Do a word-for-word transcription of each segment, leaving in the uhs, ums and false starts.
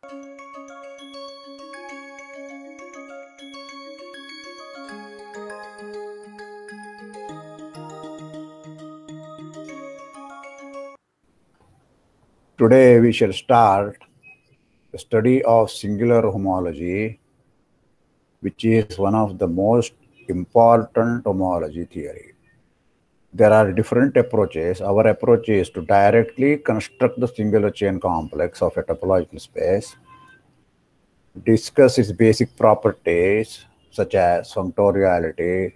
Today we shall start the study of singular homology, which is one of the most important homology theory. There are different approaches. Our approach is to directly construct the singular chain complex of a topological space, discuss its basic properties such as functoriality,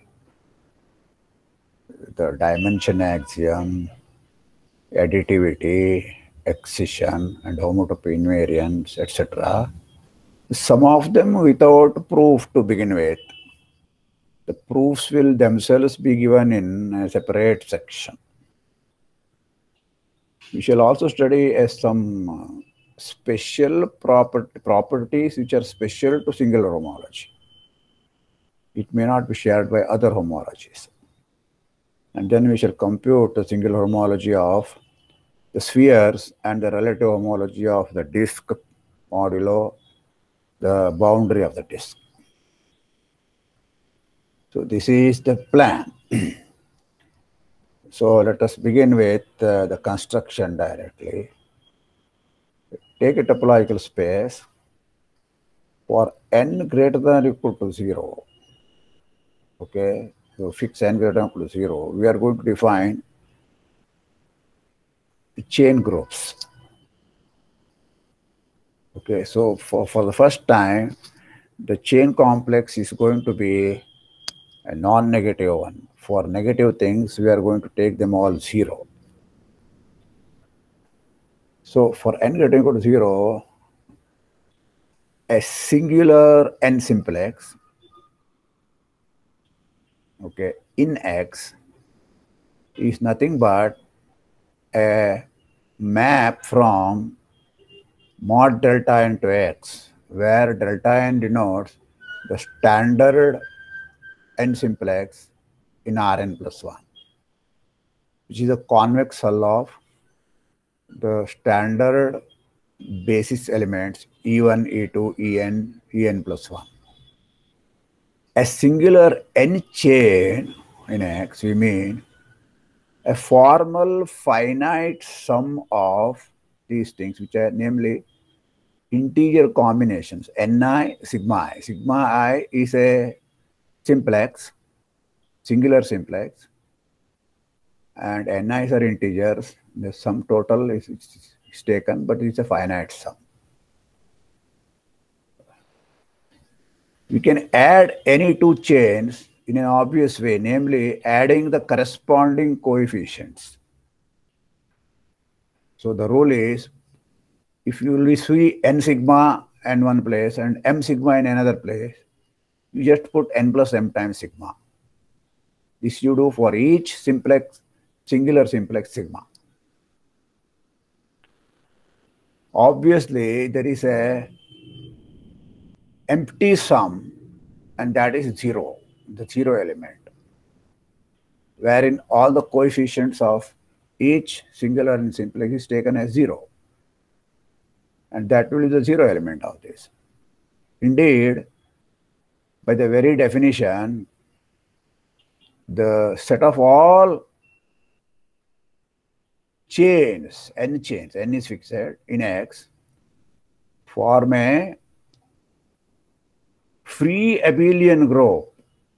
the dimension axiom, additivity, excision, and homotopy invariance, et cetera. Some of them without proof to begin with. The proofs will themselves be given in a separate section. We shall also study as some special proper properties which are special to singular homology. It may not be shared by other homologies. And then we shall compute the singular homology of the spheres and the relative homology of the disk modulo the boundary of the disk. So this is the plan. So let us begin with uh, the construction directly. Take a topological space for n greater than or equal to zero. Okay, so fix n greater than or equal to zero. We are going to define the chain groups. Okay, so for, for the first time, the chain complex is going to be a non-negative one. For negative things, we are going to take them all zero. So for n greater than or equal to zero, a singular n simplex, okay, in X is nothing but a map from mod delta n to X, where delta n denotes the standard n simplex in Rn plus one, which is a convex hull of the standard basis elements E one, E two, En, En plus one. A singular n chain in X, we mean a formal finite sum of these things, which are namely integer combinations, Ni, sigma I. Sigma I is a simplex, singular simplex, and Ni's are integers. The sum total is, is taken, but it's a finite sum. We can add any two chains in an obvious way, namely adding the corresponding coefficients. So the rule is, if you see n sigma in one place and m sigma in another place, you just put n plus m times sigma. This you do for each simplex, singular simplex sigma. Obviously, there is a empty sum, and that is zero, the zero element, wherein all the coefficients of each singular and simplex is taken as zero. And that will be the zero element of this. Indeed, by the very definition, the set of all chains, n chains, n is fixed in X, form a free abelian group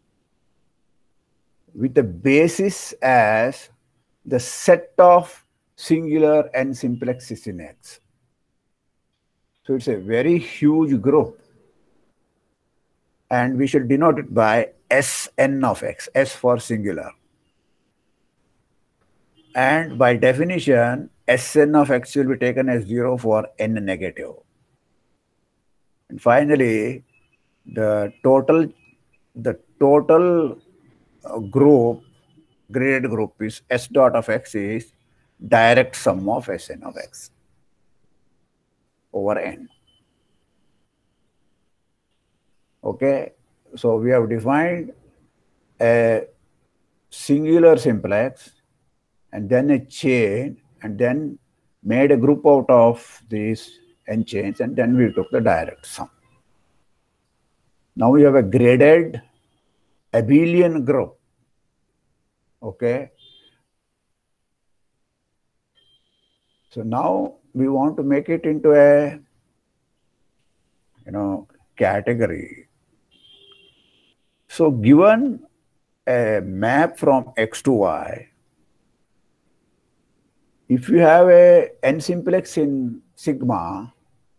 with the basis as the set of singular n simplexes in X. So it's a very huge group, and we should denote it by Sn of X, S for singular. And by definition, Sn of X will be taken as zero for n negative. And finally, the total, the total group, graded group is S dot of X is direct sum of Sn of X over n. Okay, so we have defined a singular simplex and then a chain, and then made a group out of these n chains, and then we took the direct sum. Now we have a graded abelian group. Okay. So now we want to make it into a, you know, category. So given a map from X to Y, if you have a n simplex in sigma,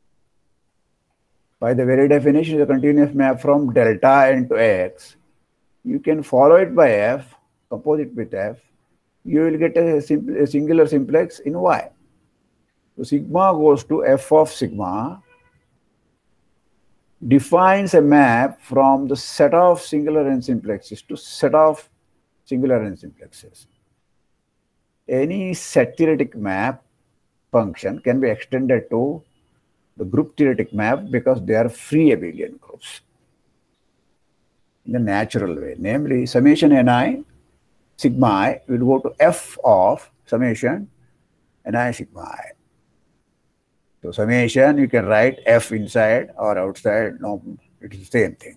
by the very definition of a continuous map from delta n to X, you can follow it by F, compose it with F, you will get a, simple, a singular simplex in Y. So sigma goes to F of sigma, defines a map from the set of singular n simplexes to set of singular n simplexes. Any set theoretic map function can be extended to the group theoretic map because they are free abelian groups in the natural way. Namely, summation ni sigma I will go to F of summation ni sigma I. So summation, you can write F inside or outside, no, it is the same thing.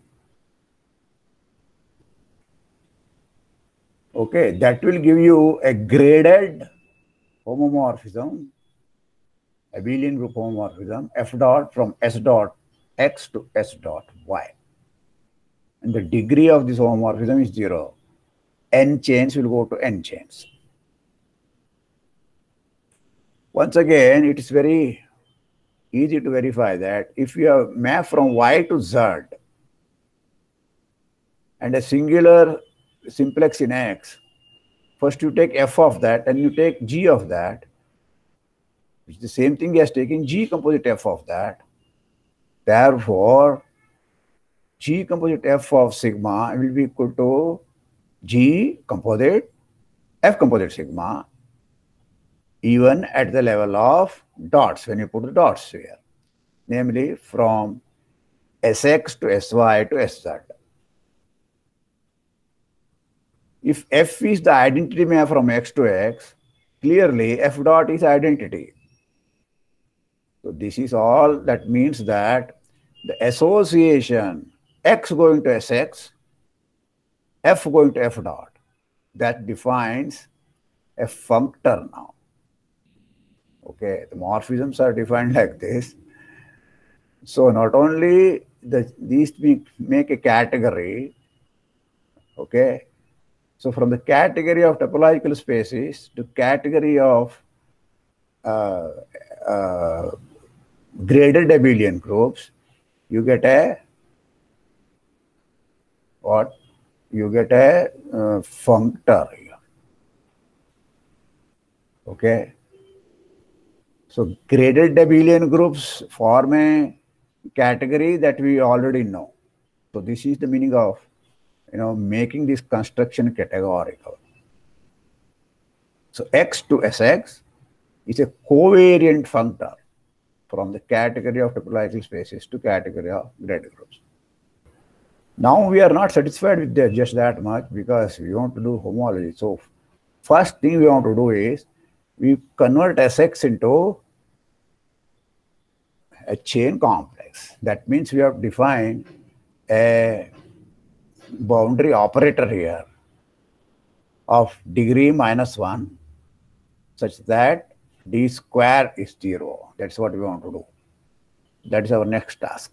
Okay, that will give you a graded homomorphism, abelian group homomorphism, F dot from S dot X to S dot Y. And the degree of this homomorphism is zero. N chains will go to N chains. Once again, it is very easy to verify that if you have map from Y to Z and a singular simplex in X, first you take F of that and you take G of that, which is the same thing as taking G composite F of that. Therefore, G composite F of sigma will be equal to G composite F composite sigma, even at the level of dots, when you put the dots here, namely from S X to S Y to S Z. If F is the identity map from X to X, clearly F dot is identity. So this is all that means that the association X going to S X, F going to F dot, that defines a functor now. Okay, the morphisms are defined like this. So not only the, these make a category, okay, so from the category of topological spaces to category of uh, uh, graded abelian groups, you get a what? You get a uh, functor here. Okay. So graded abelian groups form a category that we already know. So this is the meaning of, you know, making this construction categorical. So X to S X is a covariant functor from the category of topological spaces to category of graded groups. Now we are not satisfied with that, just that much, because we want to do homology. So first thing we want to do is we convert S X into a chain complex. That means we have defined a boundary operator here of degree minus one such that d square is zero. That's what we want to do. That is our next task.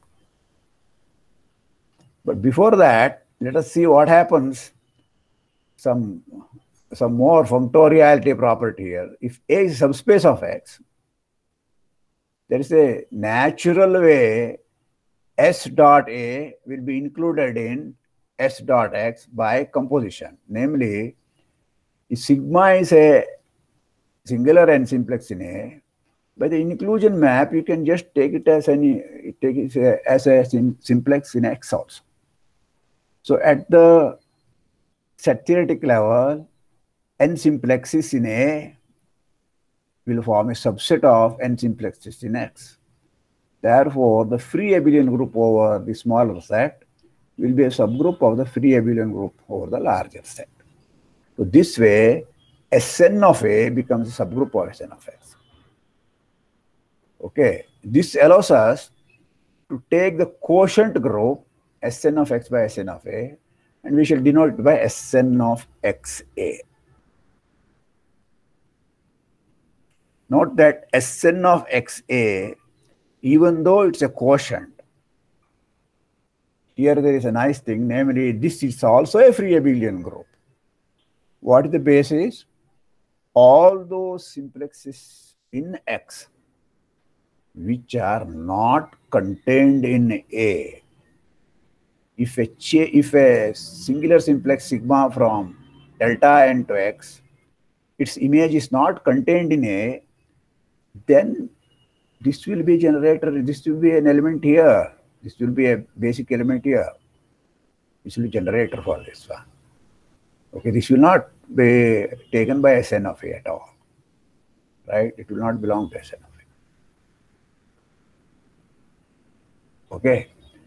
But before that, let us see what happens, some, some more functoriality property here. If A is subspace of X, there is a natural way S dot A will be included in S dot X by composition. Namely, if sigma is a singular n simplex in A, by the inclusion map, you can just take it as any take it as a simplex in X also. So at the set theoretic level, n simplexes in A will form a subset of n simplexes in X. Therefore, the free abelian group over the smaller set will be a subgroup of the free abelian group over the larger set. So this way, Sn of A becomes a subgroup of Sn of X. Okay, this allows us to take the quotient group Sn of x by Sn of a, and we shall denote it by Sn of xa. Note that Sn of xa, even though it's a quotient, here there is a nice thing, namely this is also a free abelian group. What is the basis? All those simplexes in X which are not contained in A. If a, if a singular simplex sigma from delta n to X, its image is not contained in A, then this will be generator, this will be an element here. This will be a basic element here. This will be generator for this one. Okay, this will not be taken by Sn of A at all. Right? It will not belong to Sn of A. Okay.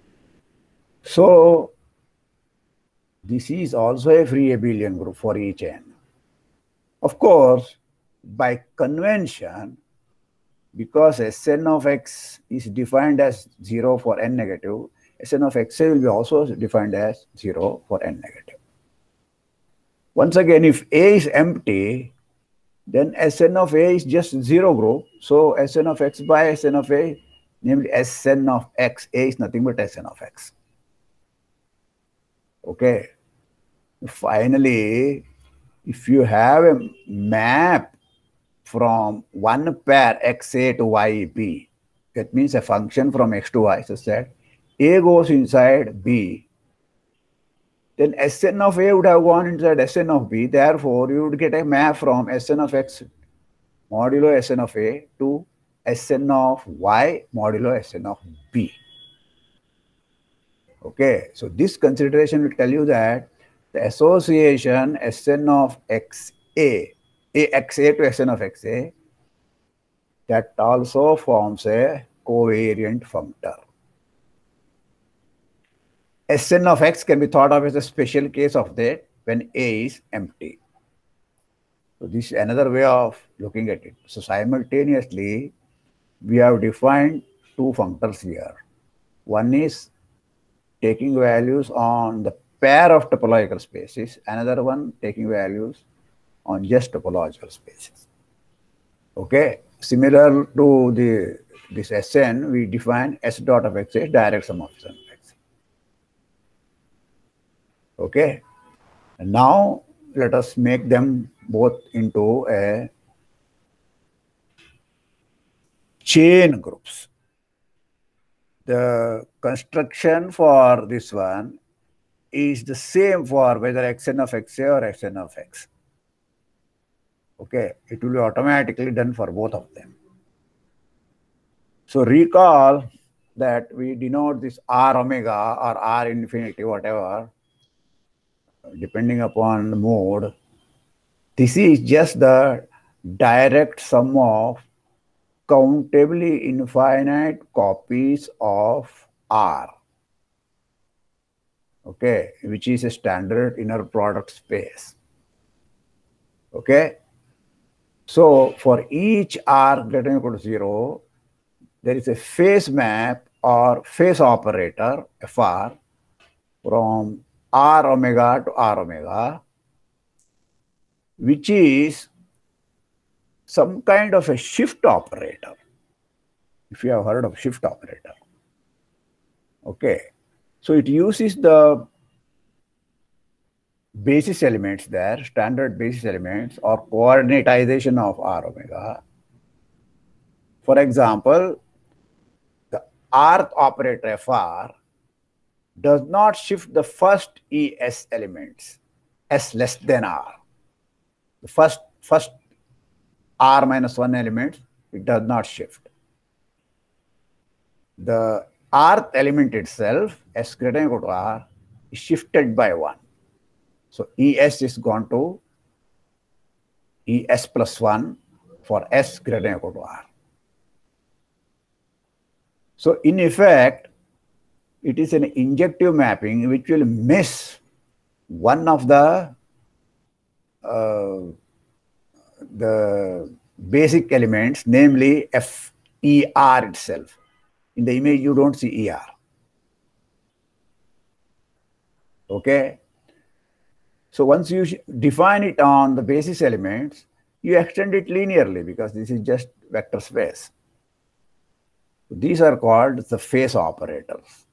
So this is also a free abelian group for each n. Of course, by convention, because Sn of x is defined as zero for n negative, Sn of xa will be also defined as zero for n negative. Once again, if A is empty, then Sn of A is just zero group. So Sn of x by Sn of A, namely Sn of x, A is nothing but Sn of x. Okay. Finally, if you have a map from one pair xa to yb, that means a function from x to y, such that A goes inside B, then Sn of A would have gone inside Sn of B. Therefore, you would get a map from Sn of x modulo Sn of A to Sn of y modulo Sn of B. Okay, so this consideration will tell you that the association Sn of xa, A, xa to Sn of xa, that also forms a covariant functor. Sn of x can be thought of as a special case of that when A is empty. So this is another way of looking at it. So simultaneously, we have defined two functors here. One is taking values on the pair of topological spaces, another one taking values on just topological spaces. Okay, similar to the this Sn, we define S dot of x as direct sum of Sn of x. Okay, and now let us make them both into a chain groups. The construction for this one is the same for whether Xn of xa or Xn of x. Okay, it will be automatically done for both of them. So recall that we denote this R omega or R infinity, whatever, depending upon the mode. This is just the direct sum of countably infinite copies of R, okay, which is a standard inner product space. Okay, so for each R greater than or equal to zero, there is a phase map or phase operator Fr from R omega to R omega, which is some kind of a shift operator, if you have heard of shift operator. Okay, so it uses the basis elements there, standard basis elements or coordinatization of R omega. For example, the Rth operator Fr does not shift the first Es elements, S less than R. The first, first R minus one element, it does not shift. The Rth element itself, S greater than or equal to R, is shifted by one. So Es is gone to Es plus one for S greater than or equal to R. So in effect, it is an injective mapping which will miss one of the uh, the basic elements, namely F E R itself. In the image, you don't see E R. Okay? So once you define it on the basis elements, you extend it linearly because this is just vector space. These are called the phase operators.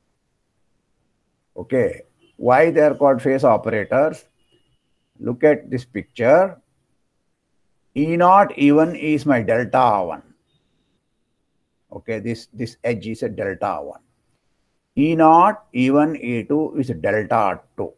Okay. Why they are called phase operators? Look at this picture. E naught E one is my delta one. Okay, this, this edge is a delta one. E naught, E one, E two is a delta two.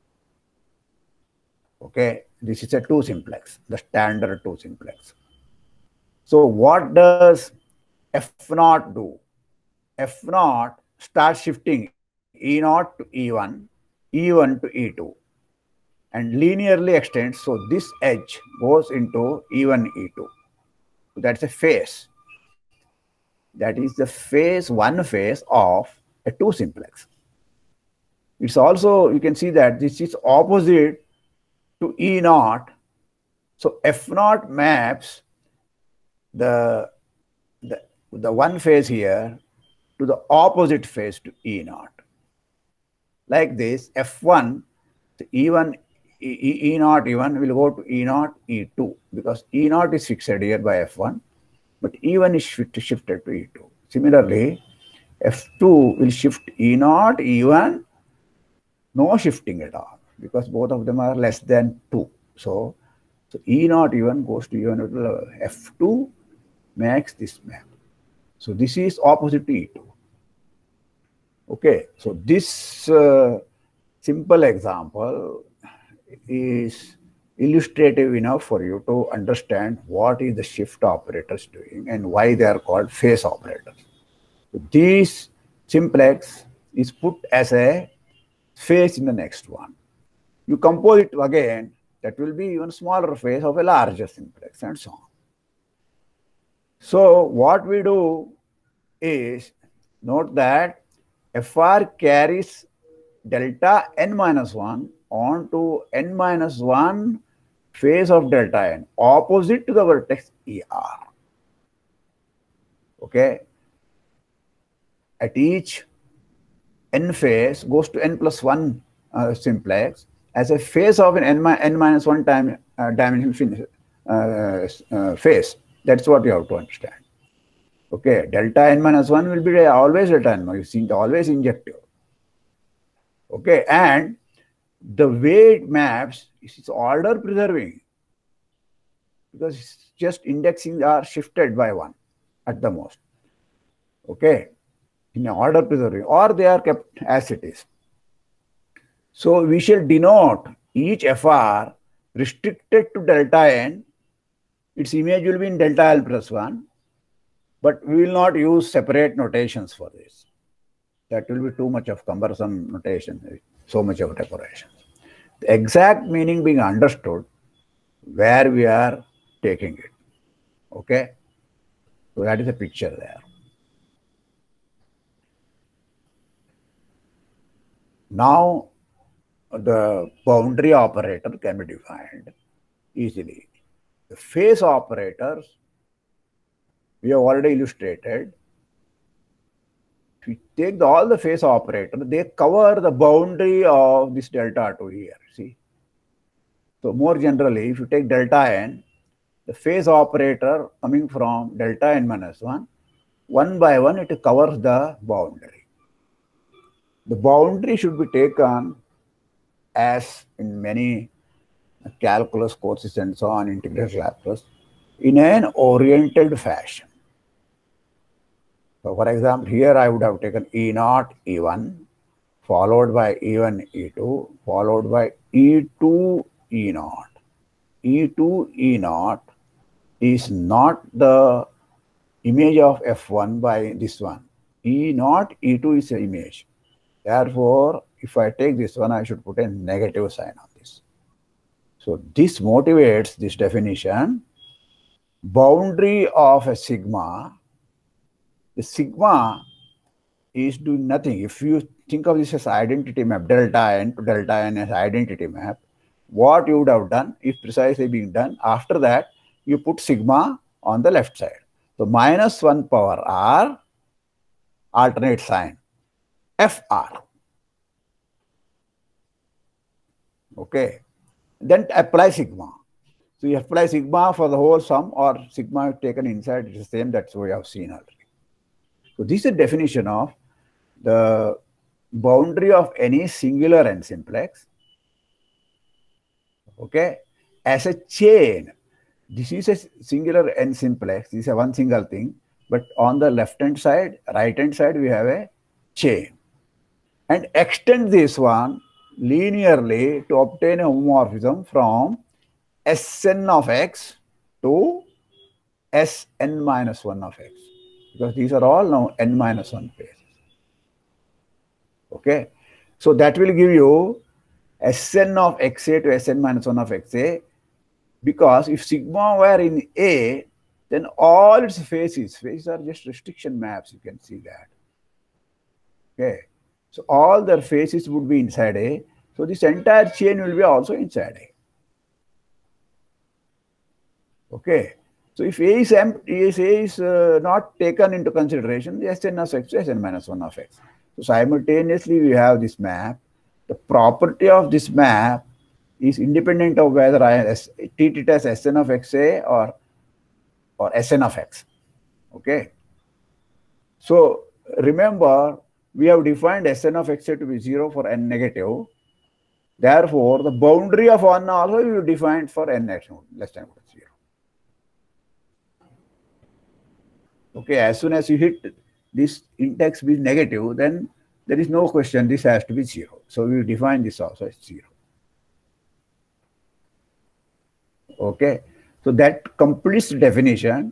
Okay, this is a two simplex, the standard two simplex. So what does F naught do? F naught starts shifting E naught to E one, E one to E two, and linearly extends. So this edge goes into E one, E two. So that's a phase. That is the phase, one phase of a two simplex. It's also, you can see that this is opposite to E naught. So F naught maps the, the, the one phase here to the opposite phase to E naught. Like this, F one, the E one, E, E, E naught, E one will go to E naught, E two, because E naught is fixed here by F one, but E one is shift, shifted to E two. Similarly, F two will shift E naught, E one, no shifting at all, because both of them are less than two. So, so E naught, E one goes to E one, F two makes this map. So this is opposite to E two. Okay, so this uh, simple example is illustrative enough for you to understand what is the shift operators doing and why they are called phase operators. So this simplex is put as a phase in the next one. You compose it again, that will be even smaller phase of a larger simplex and so on. So what we do is, note that F R carries delta n minus one onto n minus one phase of delta n, opposite to the vertex E R. Okay. At each n phase goes to n plus one uh, simplex as a phase of an n, n minus one time uh, dimension uh, uh, phase. That's what you have to understand. Okay, delta n minus one will be always delta n, you see, always injective. Okay, and the way it maps is order preserving, because it's just indexing are shifted by one at the most. Okay, in order preserving, or they are kept as it is. So we shall denote each F R restricted to delta n. Its image will be in delta L plus one, but we will not use separate notations for this. That will be too much of cumbersome notation, so much of decoration. The exact meaning being understood where we are taking it. Okay? So that is a picture there. Now, the boundary operator can be defined easily. The phase operators, we have already illustrated. If we take the, all the phase operators, they cover the boundary of this delta two here, see. So more generally, if you take delta n, the phase operator coming from delta n minus one, one by one it covers the boundary. The boundary should be taken as in many calculus courses and so on, integral calculus, in an oriented fashion. So for example, here I would have taken E naught, E one, followed by E one, E two, followed by E two, E naught. E two, E naught is not the image of F one by this one. E naught, E two is an image. Therefore, if I take this one, I should put a negative sign on this. So this motivates this definition. Boundary of a sigma, the sigma is doing nothing. If you think of this as identity map, delta n to delta n as identity map, what you would have done is precisely being done. After that, you put sigma on the left side. So minus one power r, alternate sign, Fr. Okay. Then apply sigma. So you apply sigma for the whole sum, or sigma taken inside, it's the same. That's what we have seen already. So this is a definition of the boundary of any singular n simplex, okay, as a chain. This is a singular n simplex. This is a one single thing. But on the left hand side, right hand side, we have a chain. And extend this one linearly to obtain a homomorphism from Sn of x to Sn minus one of x. Because these are all now n minus one phases. Okay. So that will give you Sn of xa to Sn minus one of xa. Because if sigma were in A, then all its phases, phases are just restriction maps, you can see that. Okay. So all their phases would be inside A. So this entire chain will be also inside A. Okay. So if A is empty, if A is uh, not taken into consideration, the Sn of x is Sn minus one of x. So simultaneously we have this map. The property of this map is independent of whether I treat it as Sn of xa or, or Sn of x. Okay. So remember, we have defined Sn of xa to be zero for n negative. Therefore, the boundary of one also you defined for n less than equal to zero. Okay, as soon as you hit this index be negative, then there is no question, this has to be zero. So we define this also as zero. Okay, so that completes the definition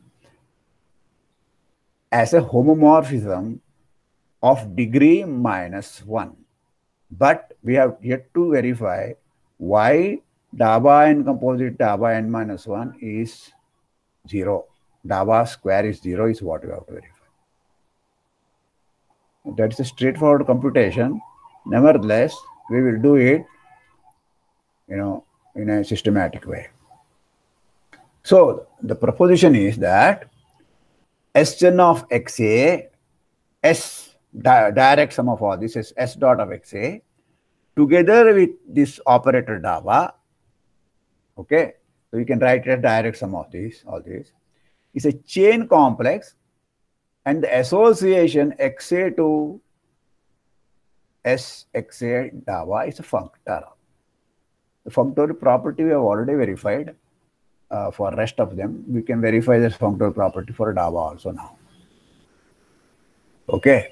as a homomorphism of degree minus one. But we have yet to verify why Daba n composite Daba n minus one is zero. Daba square is zero is what we have to verify. That's a straightforward computation. Nevertheless, we will do it, you know, in a systematic way. So the proposition is that Sn of xa, S di direct sum of all this is S dot of xa, together with this operator Daba, okay, so you can write a direct sum of this, all this, is a chain complex, and the association xa to S xa Daba is a functor. The functorial property we have already verified. Uh, for rest of them, we can verify this functorial property for Daba also now. Okay.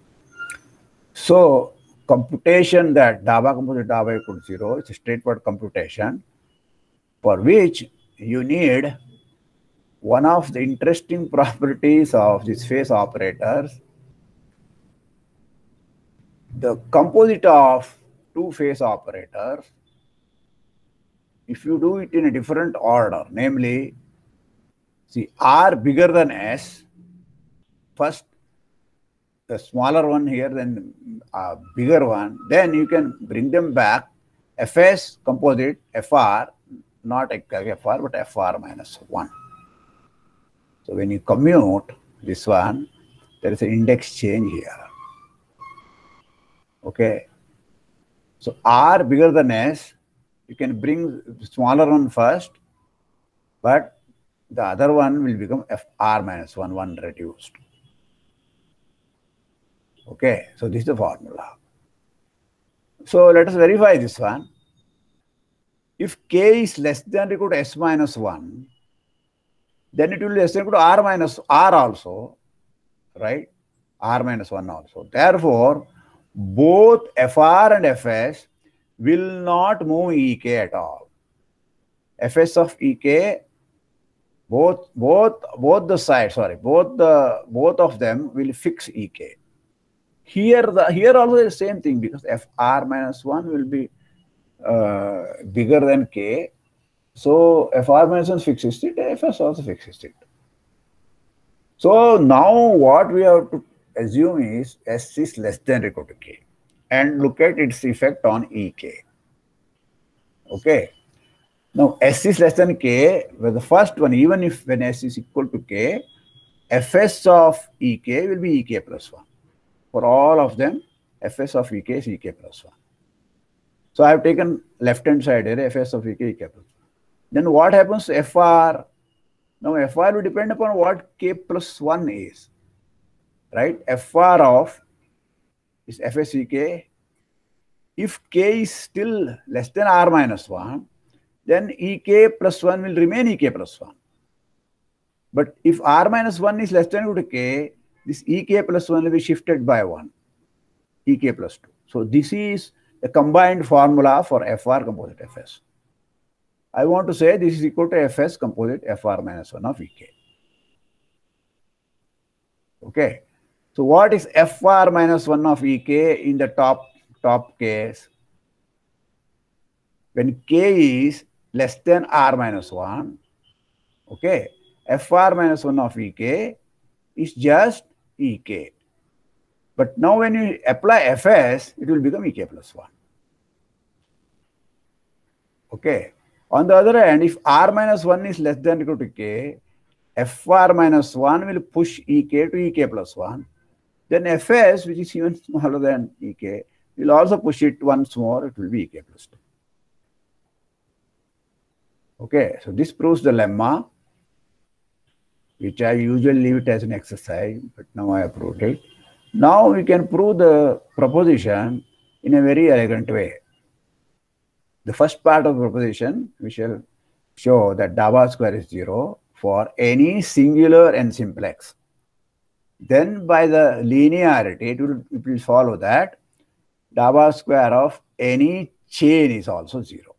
So computation that Daba composite Daba equal to zero is a straightforward computation for which you need one of the interesting properties of these phase operators. The composite of two phase operators, if you do it in a different order, namely, see, R bigger than S, first the smaller one here, then a bigger one, then you can bring them back, Fs composite, Fr, not exactly Fr, but Fr minus one. So when you commute this one, there is an index change here. Okay. So R bigger than S, you can bring the smaller one first, but the other one will become Fr minus one, one reduced. Okay, so this is the formula. So let us verify this one. If k is less than or equal to S minus one, then it will be less than or equal to R minus R also, right? R minus one also. Therefore, both Fr and Fs will not move Ek at all. Fs of Ek, both both both the sides, sorry, both the both of them will fix Ek. Here the here also the same thing, because Fr minus one will be uh, bigger than K. So Fr minus one fixes it, Fs also fixes it. So now what we have to assume is S is less than or equal to K, and look at its effect on Ek. Okay. Now S is less than K, where the first one, even if when S is equal to K, Fs of Ek will be Ek plus one. For all of them, Fs of Ek is Ek plus one. So I have taken left-hand side here, Fs of Ek, Ek plus one. Then what happens to Fr? Now Fr will depend upon what K plus one is, right? Fr of is Fs Ek. If K is still less than R minus one, then Ek plus one will remain Ek plus one. But if R minus one is less than equal to K, this Ek plus one will be shifted by one, Ek plus two. So this is a combined formula for Fr composite Fs. I want to say this is equal to Fs composite Fr minus one of Ek. Okay. So what is Fr minus one of Ek in the top, top case? When K is less than R minus one, okay, Fr minus one of Ek is just Ek. But now when you apply Fs, it will become Ek plus one. Okay. On the other hand, if R minus one is less than or equal to K, Fr minus one will push Ek to Ek plus one. Then Fs, which is even smaller than Ek, will also push it once more, it will be Ek plus two. Okay, so this proves the lemma, which I usually leave it as an exercise, but now I have proved it. Now we can prove the proposition in a very elegant way. The first part of the proposition, we shall show that Daba square is zero for any singular n simplex. Then by the linearity, it will, it will follow that Daba square of any chain is also zero.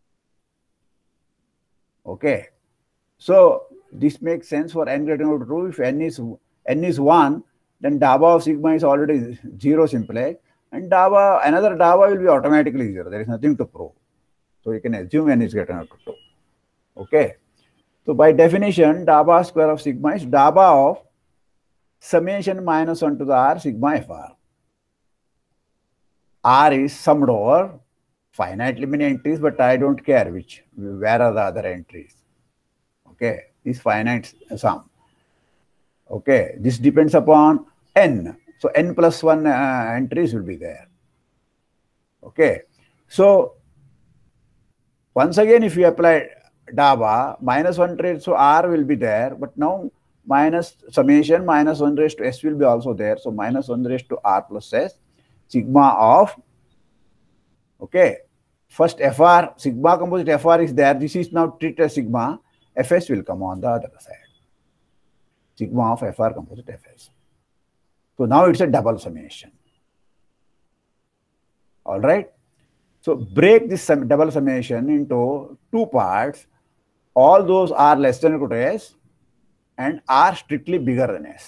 Okay. So this makes sense for n greater than or equal to two. If n is, n is one, then Daba of sigma is already zero simplex, and Daba, another Daba will be automatically zero. There is nothing to prove. So you can assume n is greater than or equal to two. Okay. So by definition, Daba square of sigma is Daba of summation minus one to the R sigma Fr. R is summed over finitely many entries, but I don't care which, where are the other entries. Okay. This finite sum. Okay. This depends upon n. So n plus one uh, entries will be there. Okay. So once again, if you apply Daba, minus one raised to R will be there, but now minus summation minus one raised to S will be also there. So minus one raised to R plus S, sigma of, okay, first Fr, sigma composite Fr is there. This is now treated as sigma. Fs will come on the other side. Sigma of Fr composite Fs. So now it's a double summation. All right. So break this sum, double summation into two parts. All those are less than or equal to S and are strictly bigger than S.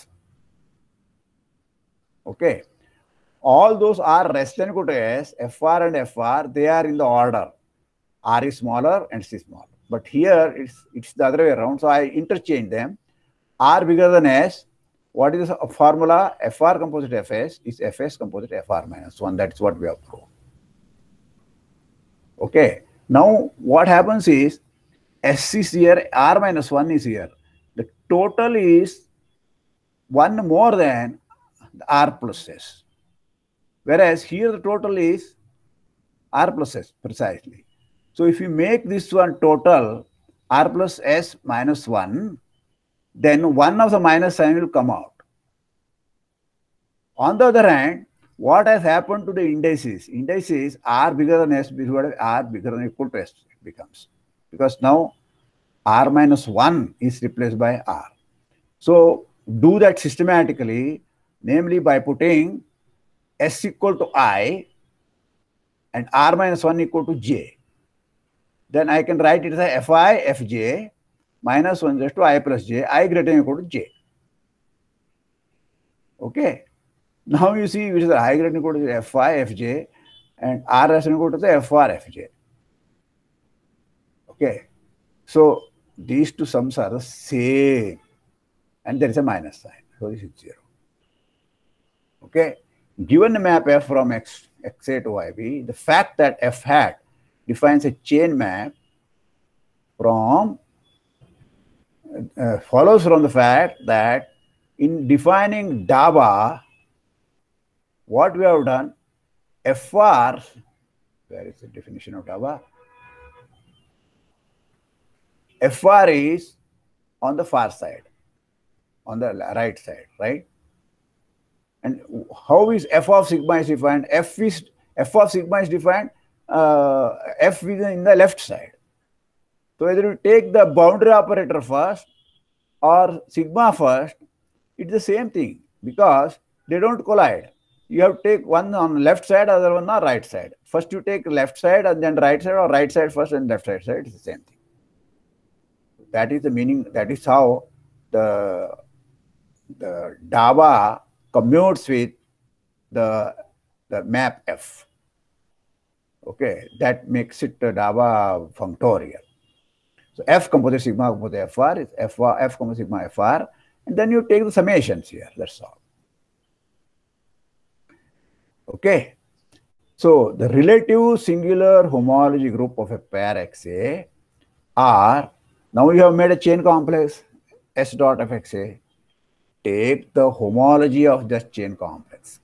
Okay. All those are less than or equal to S, Fr and Fr, they are in the order. R is smaller and S is smaller. But here it's, it's the other way around. So I interchange them. R bigger than S. What is the formula? Fr composite Fs is Fs composite Fr minus one. That's what we have proved. Okay. Now what happens is S is here, R minus one is here. The total is one more than R plus S. Whereas here the total is R plus S precisely. So if you make this one total R plus S minus one, then one of the minus sign will come out. On the other hand, what has happened to the indices? Indices R bigger than S, R bigger than or equal to S it becomes. Because now R minus one is replaced by R. So do that systematically, namely by putting S equal to I and R minus one equal to J. Then I can write it as Fi Fj minus one raised to I plus J, I greater than or equal to J. Okay. Now you see which is the I greater than or equal to Fi Fj and R less than or equal to the Fr Fj. Okay. So these two sums are the same and there is a minus sign. So this is zero. Okay. Given the map F from X, Xa to Yb, the fact that F hat defines a chain map from uh, follows from the fact that in defining Daba, what we have done, F R, where is the definition of Daba? F R is on the far side, on the right side, right? And how is f of sigma is defined? F is f of sigma is defined. Uh, f is in the left side. So either you take the boundary operator first or sigma first, it's the same thing because they don't collide. You have to take one on left side, other one on right side. First you take left side and then right side, or right side first and left side side. It's the same thing. That is the meaning. That is how the the Daba commutes with the the map F. Okay, that makes it the Daba functorial. So F composite sigma composite F R is F, F composite sigma F R, and then you take the summations here. That's all. Okay. So the relative singular homology group of a pair X A are, now you have made a chain complex S dot of X A. Take the homology of this chain complex.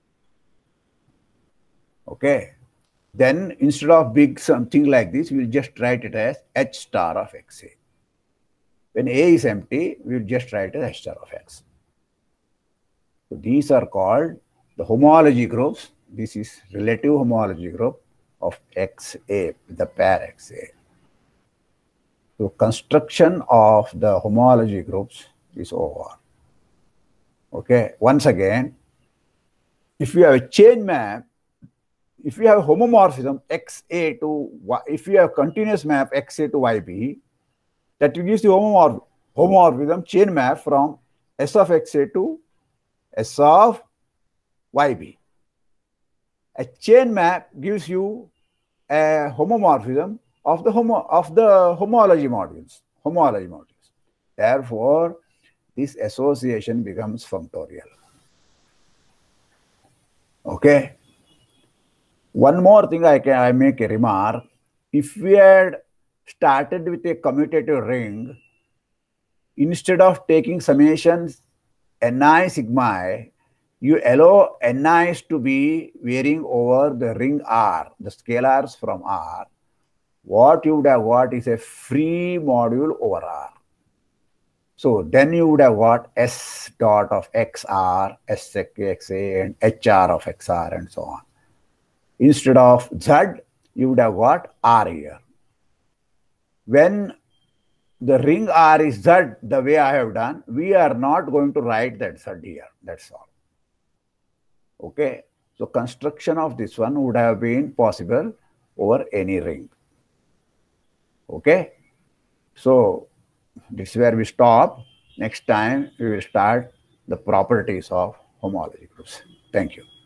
Okay. Then instead of big something like this, we'll just write it as H star of X A. When A is empty, we'll just write it as H star of X. So these are called the homology groups. This is relative homology group of X A, the pair X A. So construction of the homology groups is over. Okay, once again, if you have a chain map, if you have homomorphism X A to Y, if you have continuous map X A to Y B, that gives the homomorph, homomorphism chain map from S of X A to S of Y B. A chain map gives you a homomorphism of the homo of the homology modules. Homology modules. Therefore, this association becomes functorial. Okay. One more thing I can I make a remark. If we had started with a commutative ring, instead of taking summations Ni sigma I, you allow Ni's to be varying over the ring R, the scalars from R. What you would have got is a free module over R. So then you would have got S dot of X R, S X A, and H R of X R, and so on. Instead of Z, you would have got R here. When the ring R is Z, the way I have done, we are not going to write that Z here. That's all. Okay. So construction of this one would have been possible over any ring. Okay. So this is where we stop. Next time we will start the properties of homology groups. Thank you.